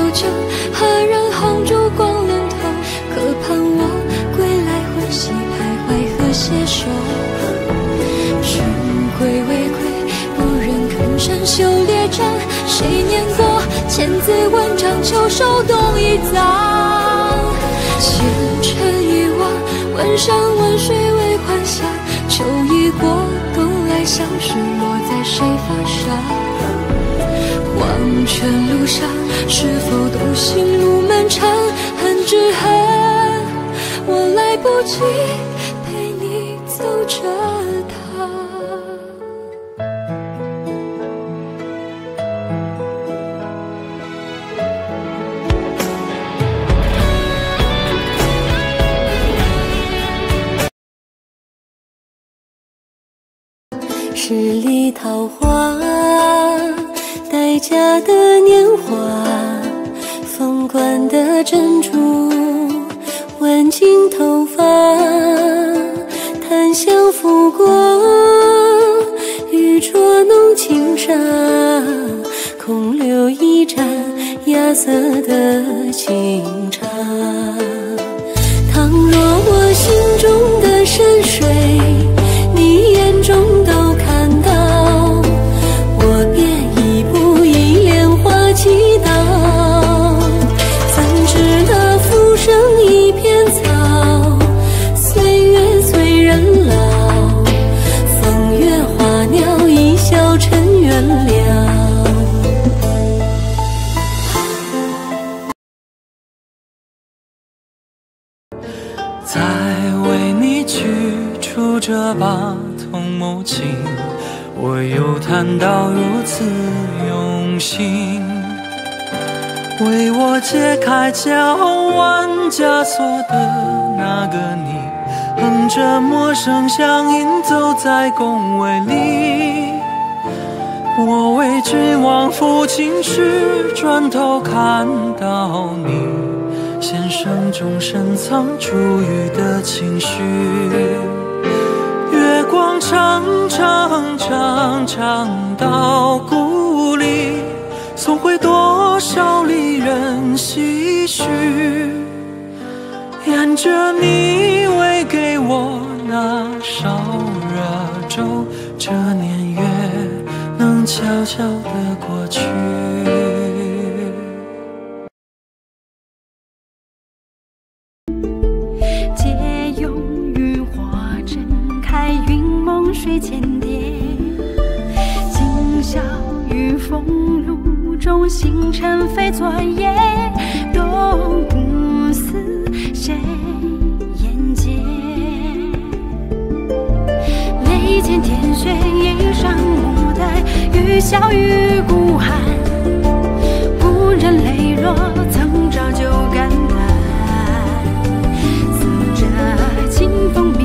酒，何人红烛光连头？可盼我归来欢喜徘徊和携手。寻归未归，不忍哽声袖列战。谁念过千字文章，秋收冬已葬。前尘遗忘，问山问水为还乡。秋已过，冬来相识落在谁发上？黄泉路上，是否都行路漫长？恨只恨我来不及陪你走这趟。 十里桃花，待嫁的年华，凤冠的珍珠，挽进头发，檀香拂过，玉镯弄轻纱，空留一盏芽色的清茶。倘若我心中的山水，你眼中都看到，我便一步一莲花祈祷。怎知那浮生一片草，岁月催人老，风月花鸟一笑尘缘了。 再为你取出这把桐木琴，我又弹到如此用心，为我解开交弯枷锁的那个你，哼着陌生乡音走在宫闱里。我为君王抚琴时，转头看到你，弦声中深藏珠玉的情绪。月光长长长长到故里，送回多少离人唏嘘。沿着你喂给我那烧热粥，这年月能悄悄地过去。 借用余华睁开云梦水千叠，今宵于风露中，星辰非昨夜，都不似谁眼界。眉间添雪一上牡丹，雨笑与孤寒，故人泪若曾照旧肝胆，似这清风